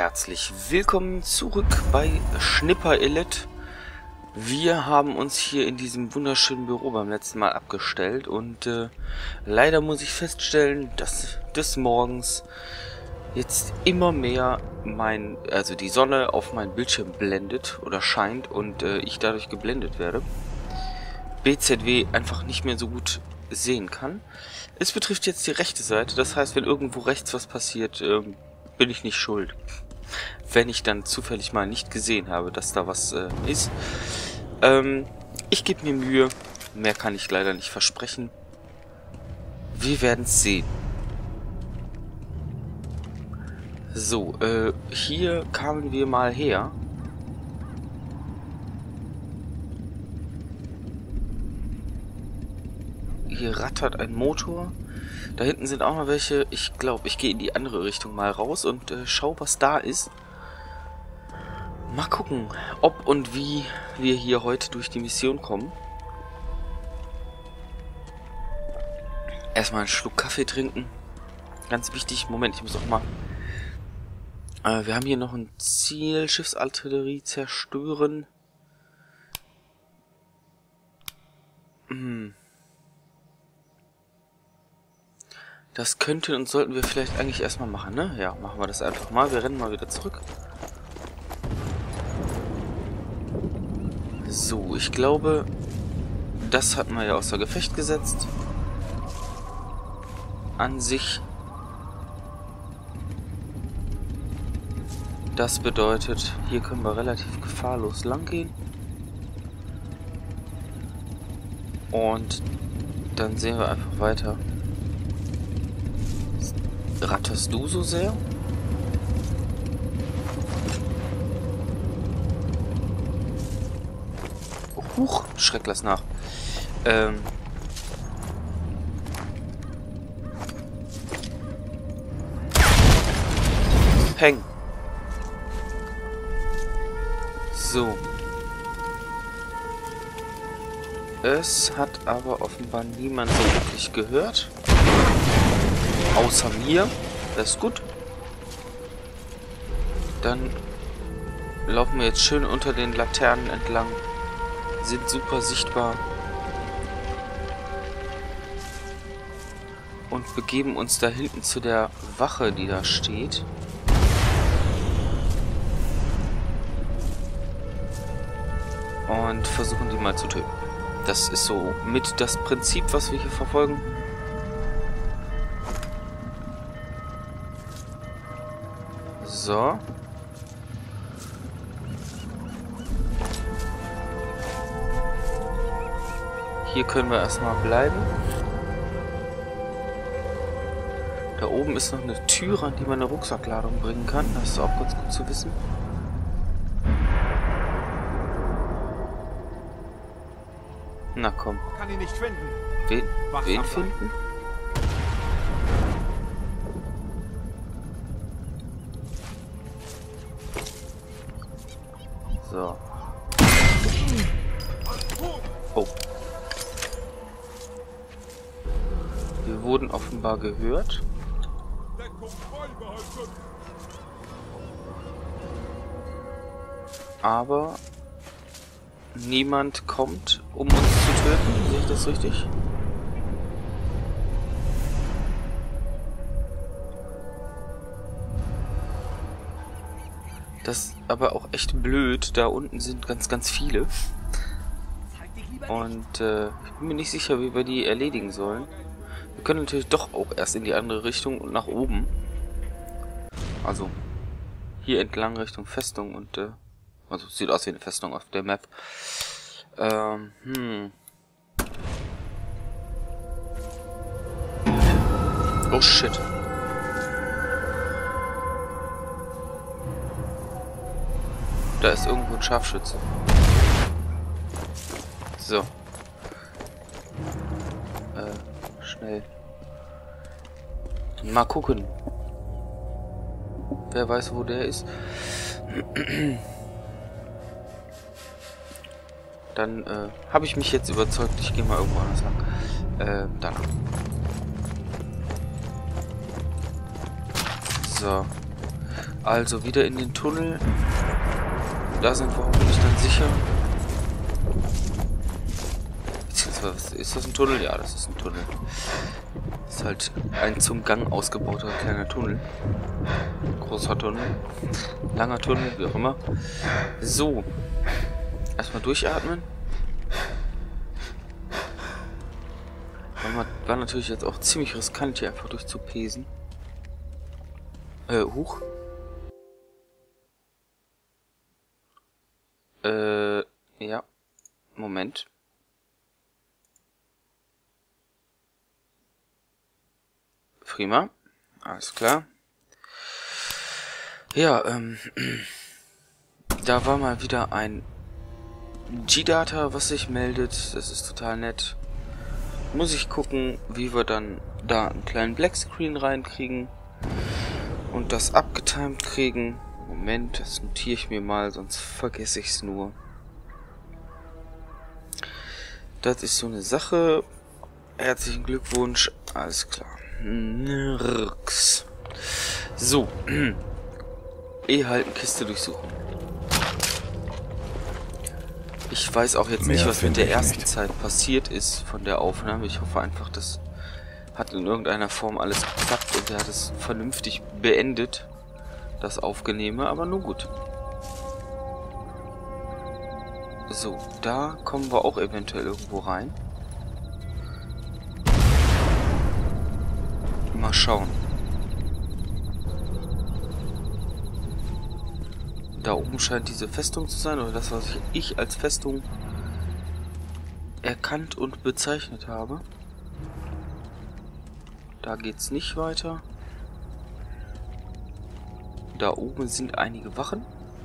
herzlich willkommen zurück bei Schnipper Elite. Wir haben uns hier in diesem wunderschönen Büro beim letzten Mal abgestellt und leider muss ich feststellen, dass des Morgens jetzt immer mehr die Sonne auf meinen Bildschirm blendet oder scheint und ich dadurch geblendet werde. BZW einfach nicht mehr so gut sehen kann. Es betrifft jetzt die rechte Seite, das heißt, wenn irgendwo rechts was passiert, bin ich nicht schuld. Wenn ich dann zufällig mal nicht gesehen habe, dass da was ist. Ich gebe mir Mühe, mehr kann ich leider nicht versprechen. Wir werden es sehen. So, hier kamen wir mal her. Hier rattert ein Motor. Da hinten sind auch noch welche. Ich glaube, ich gehe in die andere Richtung mal raus und schau, was da ist. Mal gucken, ob und wie wir hier heute durch die Mission kommen. Erstmal einen Schluck Kaffee trinken. Ganz wichtig. Moment, ich muss auch mal... wir haben hier noch ein Ziel. Schiffsartillerie zerstören. Das könnte und sollten wir vielleicht eigentlich erstmal machen, ne? Ja, machen wir das einfach mal. Wir rennen mal wieder zurück. So, ich glaube, das hat man ja außer Gefecht gesetzt. An sich. Das bedeutet, hier können wir relativ gefahrlos lang gehen. Und dann sehen wir einfach weiter. Ratterst du so sehr? Huch, Schreck, lass nach. Peng. So. Es hat aber offenbar niemand so wirklich gehört. Außer mir. Das ist gut. Dann laufen wir jetzt schön unter den Laternen entlang. Sind super sichtbar. Und begeben uns da hinten zu der Wache, die da steht. Und versuchen die mal zu töten. Das ist so mit das Prinzip, was wir hier verfolgen. So. Hier können wir erstmal bleiben. Da oben ist noch eine Tür, an die man eine Rucksackladung bringen kann. Das ist auch ganz gut zu wissen. Na komm. Kann ihn nicht finden. Wen finden? So. Oh. Wir wurden offenbar gehört. Aber niemand kommt, um uns zu töten. Sehe ich das richtig? Das ist aber auch echt blöd. Da unten sind ganz viele. Und ich bin mir nicht sicher, wie wir die erledigen sollen. Wir können natürlich doch auch erst in die andere Richtung und nach oben. Also hier entlang Richtung Festung und also sieht aus wie eine Festung auf der Map. Oh shit. Da ist irgendwo ein Scharfschütze. So. Schnell. Mal gucken. Wer weiß, wo der ist. Dann habe ich mich jetzt überzeugt. Ich gehe mal irgendwo anders lang. Danach. So. Also wieder in den Tunnel. Da sind wir hoffentlich dann sicher. Beziehungsweise, ist das ein Tunnel? Ja, das ist ein Tunnel. Das ist halt ein zum Gang ausgebauter kleiner Tunnel. Großer Tunnel. Langer Tunnel, wie auch immer. So. Erstmal durchatmen. War natürlich jetzt auch ziemlich riskant, hier einfach durchzupesen. Huch. Ja. Moment. Prima. Alles klar. Ja, da war mal wieder ein G-Data, was sich meldet. Das ist total nett. Muss ich gucken, wie wir dann da einen kleinen Blackscreen reinkriegen und das abgetimed kriegen. Moment, das notiere ich mir mal, sonst vergesse ich es nur. Das ist so eine Sache. Herzlichen Glückwunsch. Alles klar. Nirks. So. halten, Kiste durchsuchen. Ich weiß auch jetzt nicht, was mit der ersten Zeit passiert ist von der Aufnahme. Ich hoffe einfach, das hat in irgendeiner Form alles geklappt und er hat es vernünftig beendet, das Aufgenehme, aber nun gut. So, da kommen wir auch eventuell irgendwo rein. Mal schauen. Da oben scheint diese Festung zu sein, oder das, was ich als Festung erkannt und bezeichnet habe. Da geht's nicht weiter. Da oben sind einige Wachen.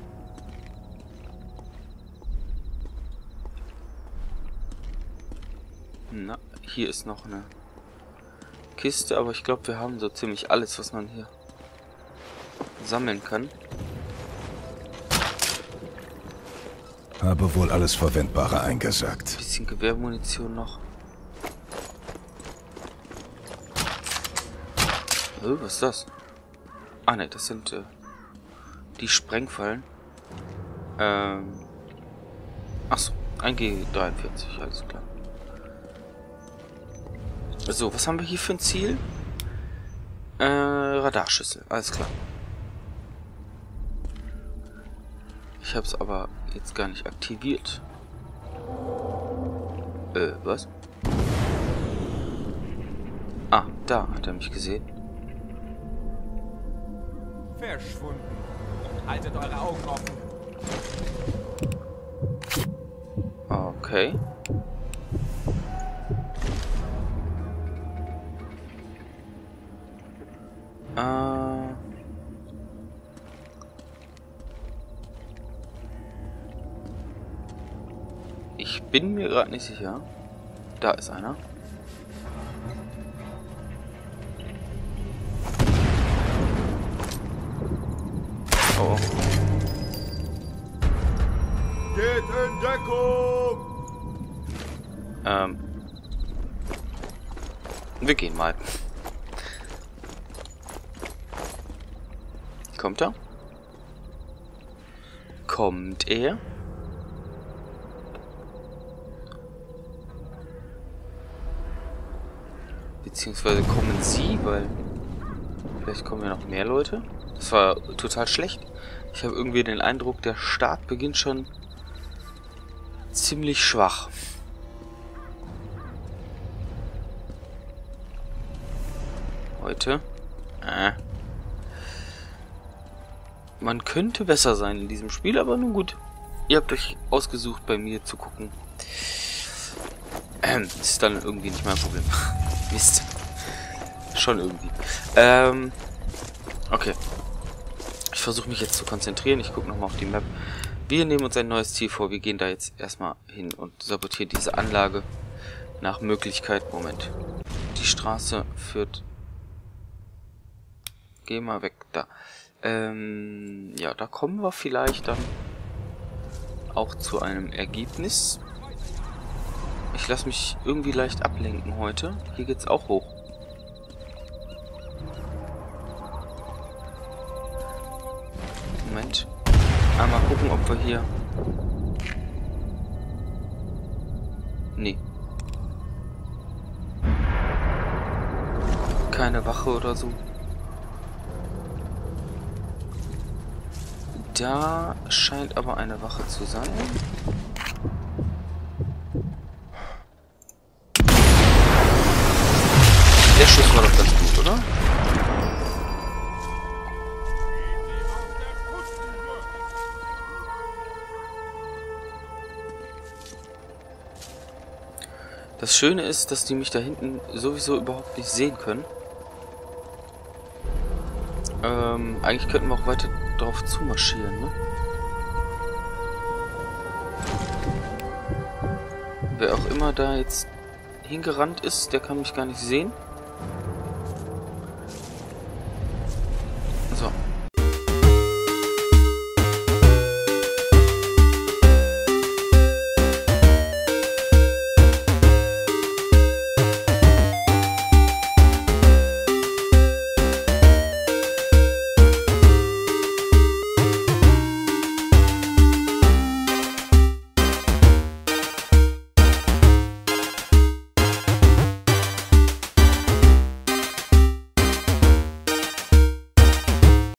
Na, hier ist noch eine Kiste, aber ich glaube, wir haben so ziemlich alles, was man hier sammeln kann. Habe wohl alles Verwendbare eingesackt. Bisschen Gewehrmunition noch. Was ist das? Ah ne, das sind die Sprengfallen. Achso, ein G43, alles klar. So, was haben wir hier für ein Ziel? Radarschüssel, alles klar. Ich habe es aber jetzt gar nicht aktiviert. Was? Ah, da hat er mich gesehen. Verschwunden. Haltet eure Augen offen. Okay. Ich bin mir gerade nicht sicher. Da ist einer. Oh. Geht in Deckung! Wir gehen mal. Kommt er? Kommt er? Beziehungsweise kommen sie, weil vielleicht kommen ja noch mehr Leute. Das war total schlecht. Ich habe irgendwie den Eindruck, der Start beginnt schon ziemlich schwach. Heute. Man könnte besser sein in diesem Spiel, aber nun gut. Ihr habt euch ausgesucht, bei mir zu gucken. Ist dann irgendwie nicht mein Problem. Mist. Schon irgendwie. Okay. Ich versuche mich jetzt zu konzentrieren. Ich gucke nochmal auf die Map. Wir nehmen uns ein neues Ziel vor. Wir gehen da jetzt erstmal hin und sabotieren diese Anlage. Nach Möglichkeit. Moment. Die Straße führt... Geh mal weg. Da. Ja, da kommen wir vielleicht dann auch zu einem Ergebnis. Ich lasse mich irgendwie leicht ablenken heute. Hier geht's auch hoch. wir hier... Nee. Keine Wache oder so. Da scheint aber eine Wache zu sein. Der Schuss war doch ganz gut, oder? Das Schöne ist, dass die mich da hinten sowieso überhaupt nicht sehen können. Eigentlich könnten wir auch weiter drauf zumarschieren, ne? Wer auch immer da jetzt hingerannt ist, der kann mich gar nicht sehen. So.